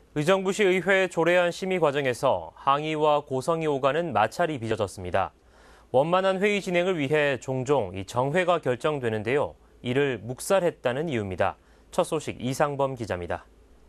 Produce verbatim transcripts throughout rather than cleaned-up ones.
의정부시 의회 조례안 심의 과정에서 항의와 고성이 오가는 마찰이 빚어졌습니다. 원만한 회의 진행을 위해 종종 이 정회가 결정되는데요. 이를 묵살했다는 이유입니다. 첫 소식 이상범 기자입니다.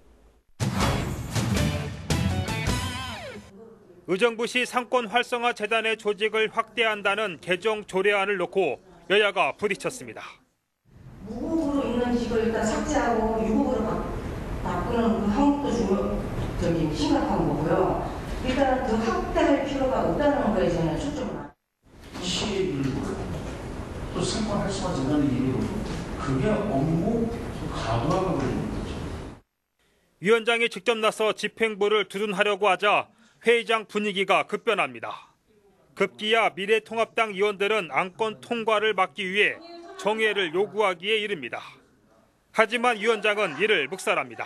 의정부시 상권 활성화 재단의 조직을 확대한다는 개정 조례안을 놓고 여야가 부딪혔습니다. 무급으로 있는 직을 일단 삭제하고 유급으로 바꾸는 그 항목도 중요적인 심각한 거고요. 일단 더 확대할 필요가 없다는 거에 저는 초점을 안. 시의 일부를 또 상권 활성화 재단의 일부를 그게 업무 과도하게 걸리는 거죠. 위원장이 직접 나서 집행부를 두둔하려고 하자 회의장 분위기가 급변합니다. 급기야 미래통합당 의원들은 안건 통과를 막기 위해 정회를 요구하기에 이릅니다. 하지만 위원장은 이를 묵살합니다.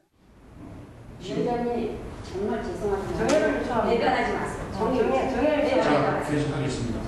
위원장이 정말 죄송합니다. 정회를 내변하지 마세요. 정회, 정회를 자, 계속하겠습니다.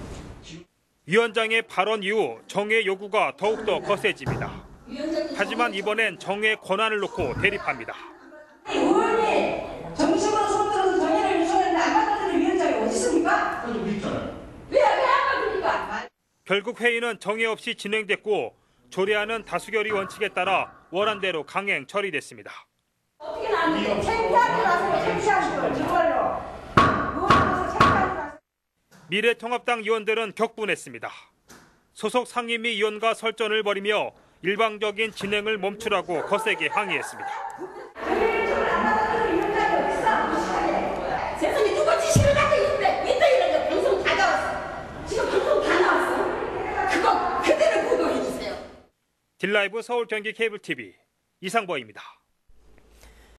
위원장의 발언 이후 정회 요구가 더욱더 거세집니다. 하지만 이번엔 정회 권한을 놓고 대립합니다. 의원이 정식으로 손들어서 정회를 요청했는데 안 받아들이는 위원장이 어디 있습니까? 여기 있잖아요. 왜 안 받아들입니까? 결국 회의는 정회 없이 진행됐고 조례안은 다수결의 원칙에 따라 원안대로 강행 처리됐습니다. 어떻게 나왔는데 창피하게 나서 창피한 걸 정말로 의원으로서 창피하게 나서. 미래통합당 의원들은 격분했습니다. 소속 상임위 의원과 설전을 벌이며 일방적인 진행을 멈추라고 거세게 항의했습니다. 세상에 누가 지시를 하고 있는데 이따 이런 거 방송 다 나왔어. 지금 방송 다 나왔어. 그거 그대로 보도해 주세요. 딜라이브 서울 경기 케이블 티비 이상보입니다.